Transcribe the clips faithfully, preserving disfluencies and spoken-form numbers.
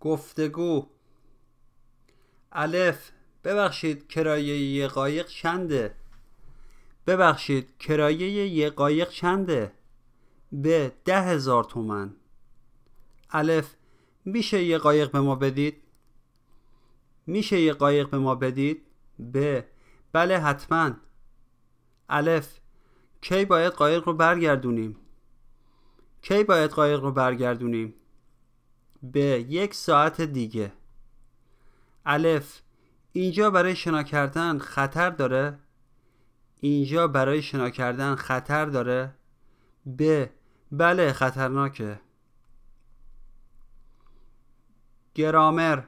گفتگو. الف: ببخشید کرایه یه قایق چنده؟ ببخشید کرایه یه قایق چنده؟ ب: ده هزار تومن. الف: میشه یه قایق به ما بدید؟ میشه یه قایق به ما بدید؟ ب: بله حتما. الف: کی باید قایق رو برگردونیم؟ کی باید قایق رو برگردونیم؟ ب: یک ساعت دیگه. الف: اینجا برای شنا کردن خطر داره؟ اینجا برای شنا کردن خطر داره؟ ب: بله خطرناکه. گرامر.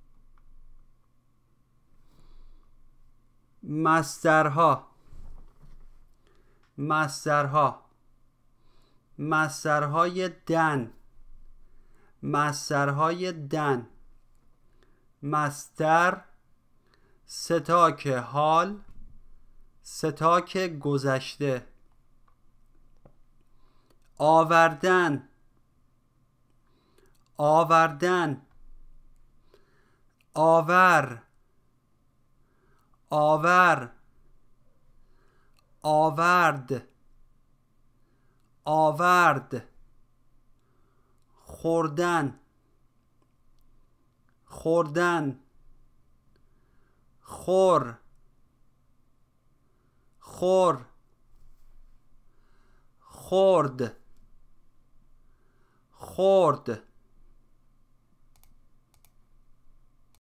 مصدرها. مصدرها. مصدرهای دن. مصدرهای دن. مصدر: ستاک حال، ستاک گذشته. آوردن. آوردن. آور. آور. آورد. آورد. خوردن. خوردن. خور. خور. خورد. خورد.